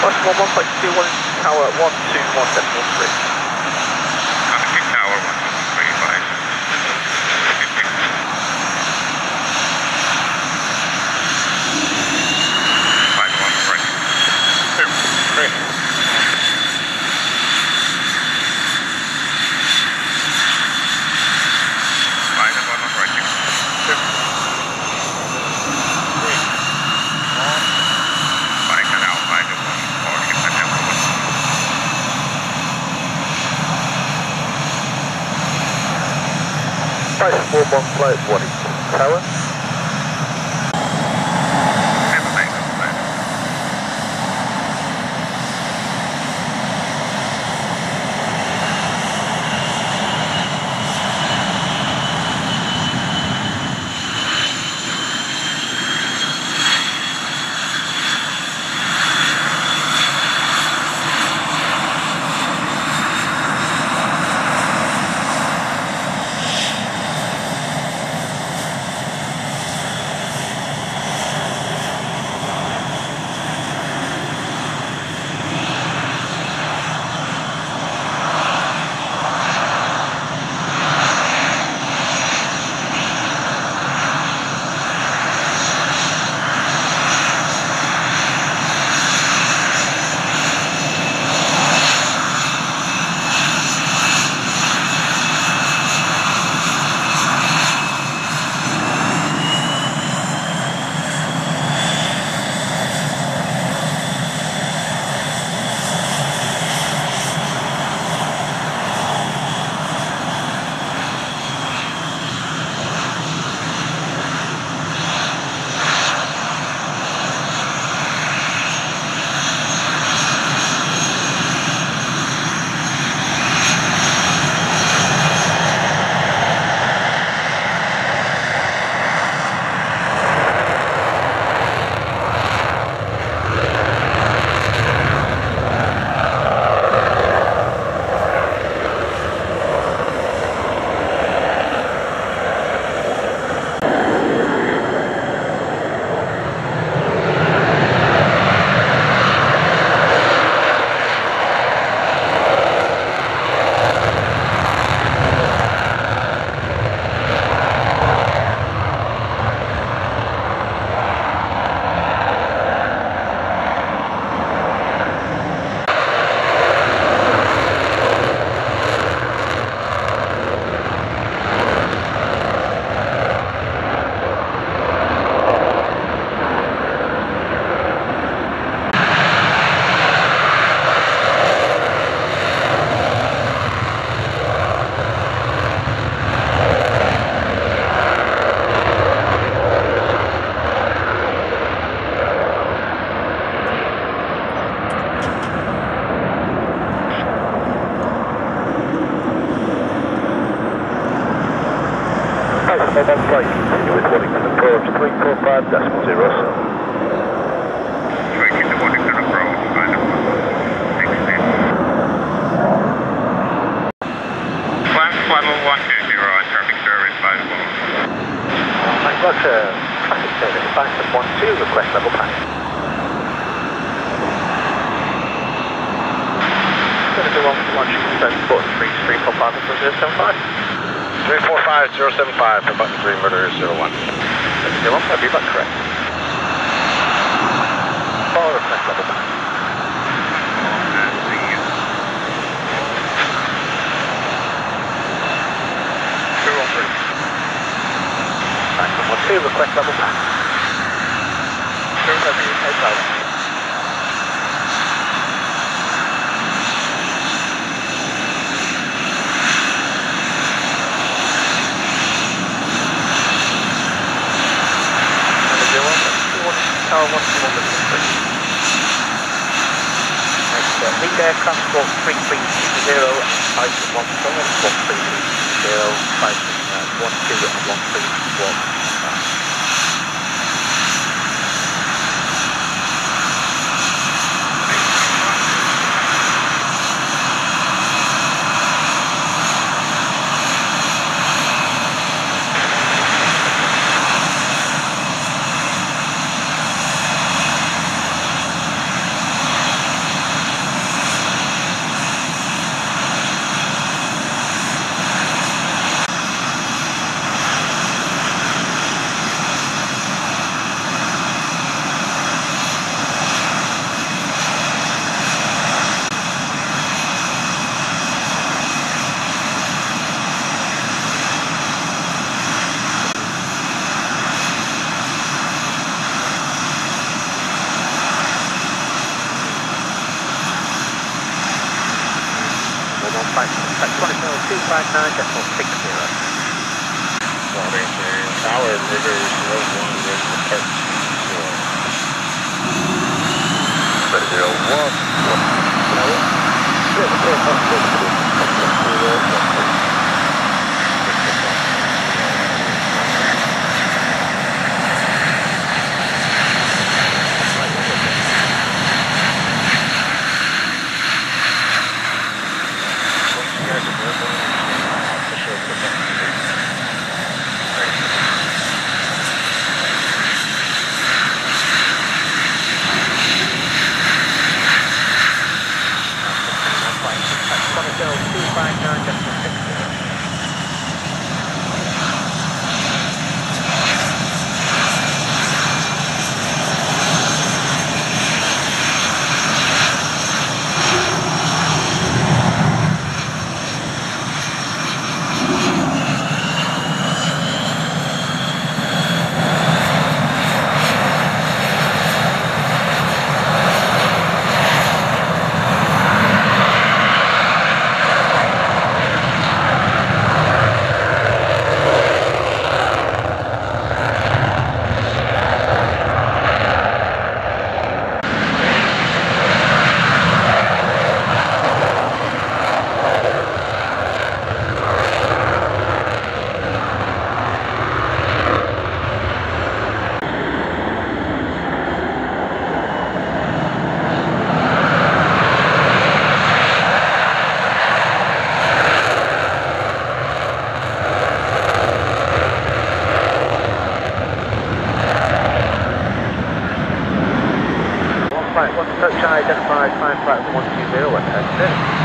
1.21 tower 121.13. Copy tower 135. 5-1 right. 3. 5-1 right. 541 flight Waddington tower. Flight continue with Waddington approach 345.07. Tracking to Waddington approach, 5-1. 16. Flight level 120 on traffic service 5-1. I've got traffic service 512, request level pass. Going to do 1 1 345 for button 3 murder 01. 01, that'd be about correct. Follow request level back. 213. Right, 112, request level back. 2 UK tower. Tower 121. Lead aircraft squawk 3320, Python 1 squawk 3320, Python 12 and 13 squawk. Waddington, Tower, River 01, River Park 120, went ahead.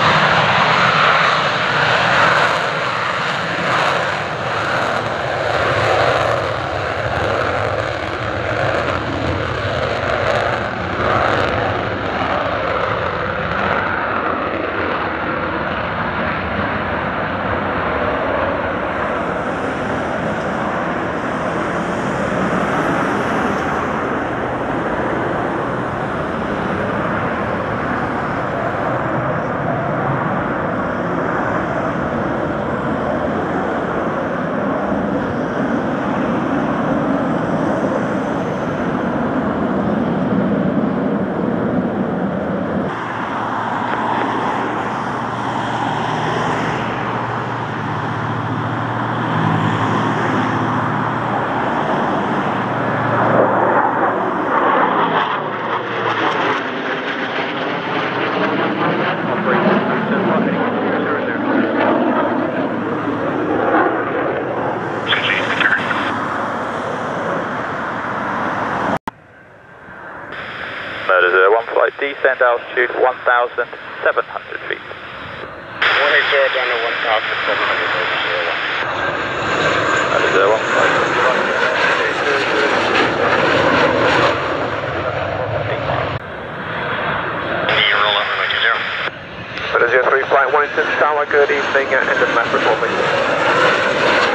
Descend altitude 1,700 feet. 180 down to 1,700 over 01. That is 1 flight. Roll up runway 20. That is your 3 flight, Waddington Tower, good evening, end of map report, please.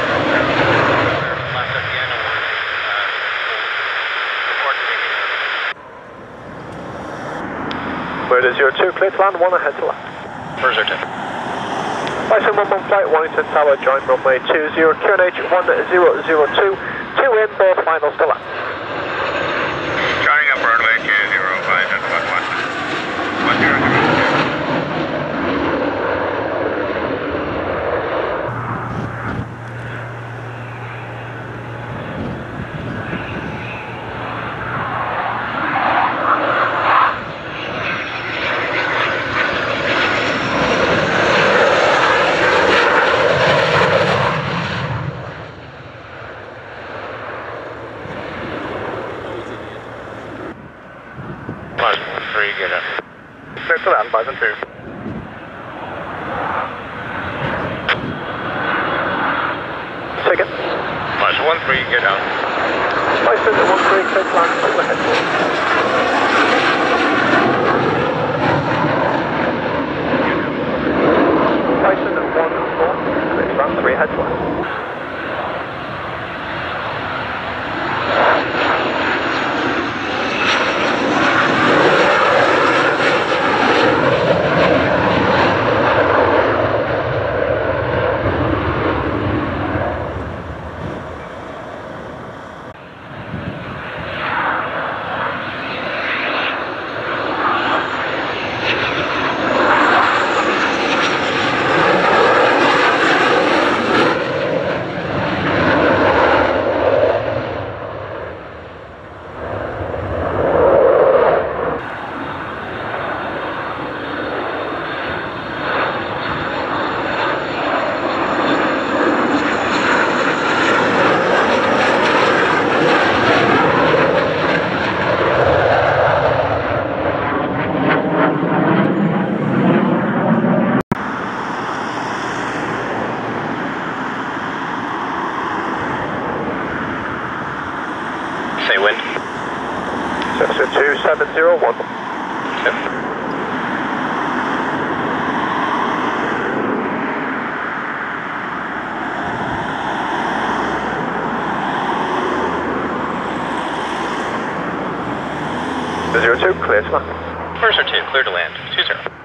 Where is your 2 clear to land, 1 ahead to left. Where's our 10? Bison 11 flight, Waddington Tower, join runway 20, QNH 1002, 2 in, both finals to land. Joining up runway 205 at 11. 1002. Clear to land, Bison 2. Second. Bison 13, get down. Bison 13, clear to land, over ahead. Bison 14, clear to land, 3 ahead to land. 101. Zero 02, clear to land. Mercer 2, clear to land. 20.